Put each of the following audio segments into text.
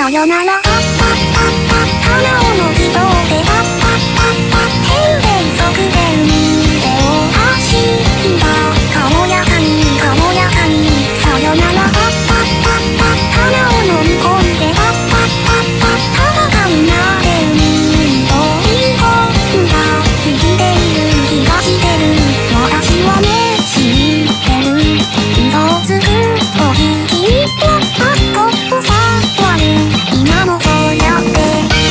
さよなら花をの自動で変変速で海でを走った軽やかにさよなら花を飲み込んでたがみんなで海に飛び込んだ生きている気がしてる私はね知ってる嘘つく時きっとあっこっさわる今もそうやって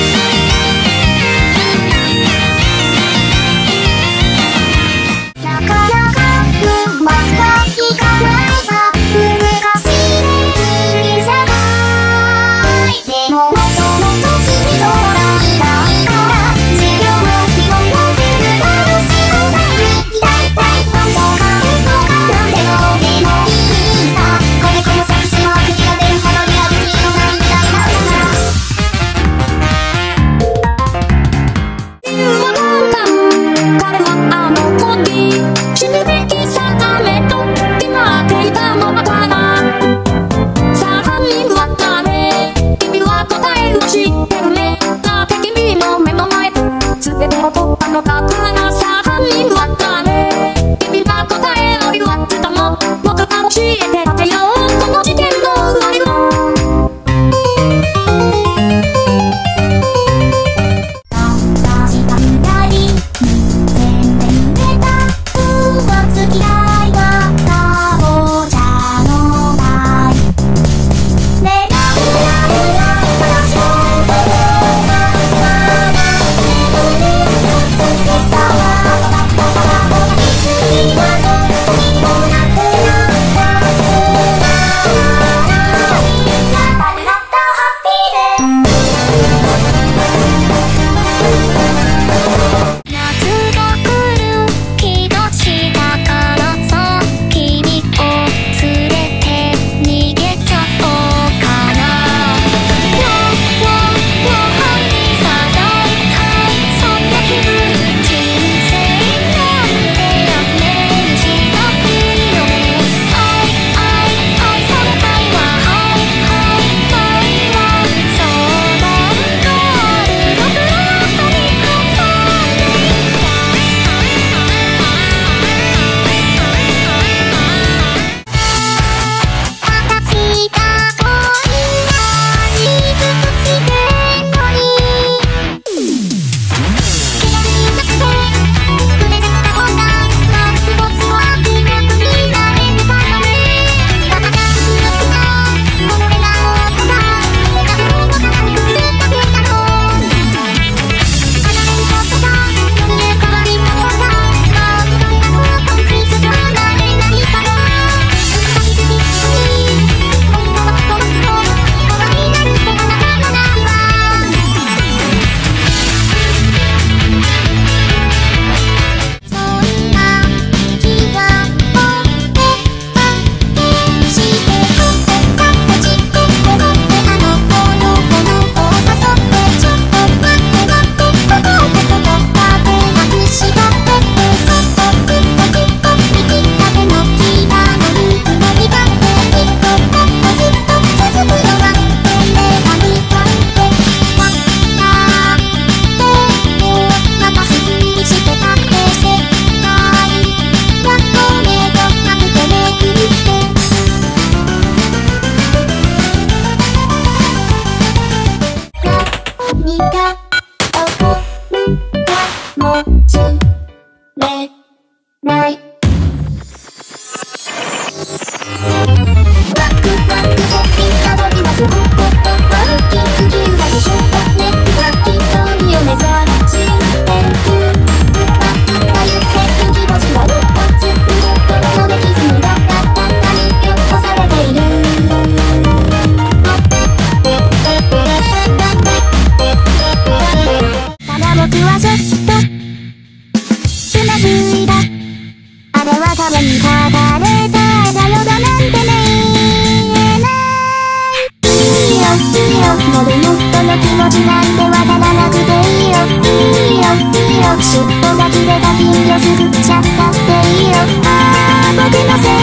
なかなかうまくはいかないさ難しいね人間社会でももっともっと君と笑いたいから授業も日本も全部楽しくない痛い本当か嘘かなんでもでもいいさこれこの寂しも口が出るほどリアルにのないみたいな彼はあの子に死ぬべき定めと決まっていたものかなさあ犯人は誰君は答えを知ってるねだって君の目の前で全てを取ったのだからさあ犯人は誰君は答えを言わせたの僕が教えてあげようこの事件の終わりを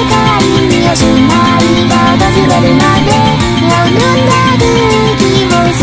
しないが訪れるまで夜な空気を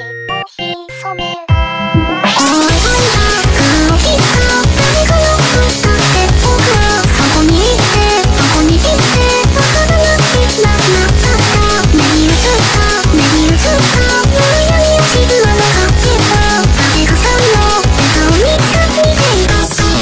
潜め怖い黒ひった誰がよくったって僕はそこに行ってどこに行ってわからなくなった目に映った夜闇を自分は分かってた誰がさんの笑顔に見ていた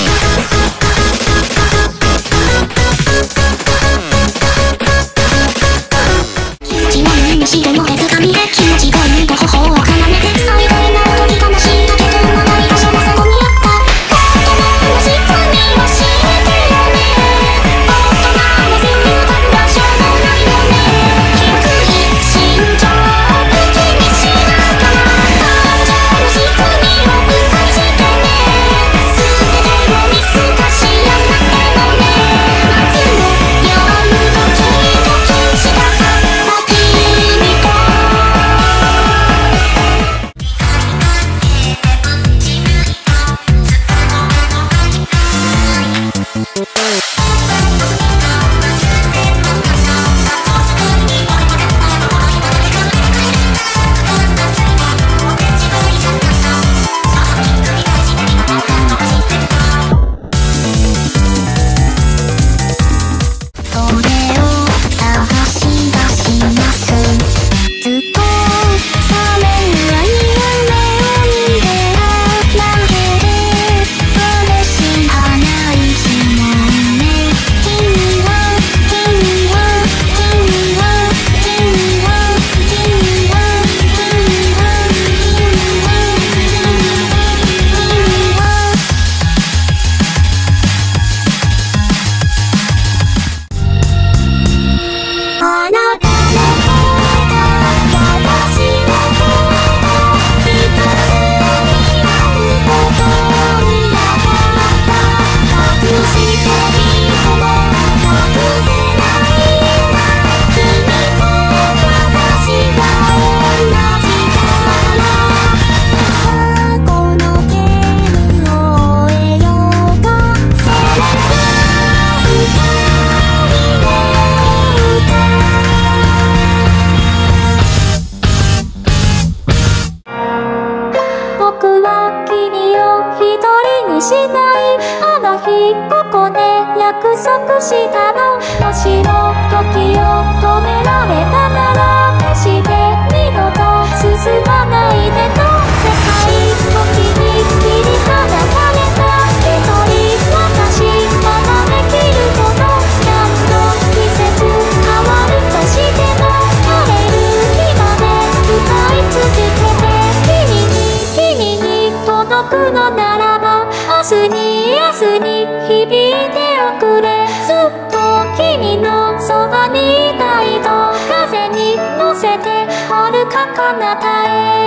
気持ち悪い虫でも手づかみで気持ちがいいと頬を絡めて最大な時かもしれたけど長い場所もそこにあった大人の仕組み教えてよね大人のせに歌う場所もないよね低い身長を気にしながら感情の仕組みを理解してね全てを見透かしやがってもね夏の夜ドキドキしたかった君とそれを探し出しますずっと覚めない夢を見てあげて嬉しい花い日もね君はあなたの声が私の声が一つになることを嫌だった隠していても隠せないわ君と私は同じだからさあこのゲームを終えようかせめて僕は君を一人にしないあの日ここで約束したのもしも時を止められたなら決して二度と進まないでと世界時に切り離された一人私まだできること何度季節変わるとしても晴れる日まで歌い続けて君に届くのならば明日に響いておくれずっと君のそばにいたいと風に乗せて遥か彼方へ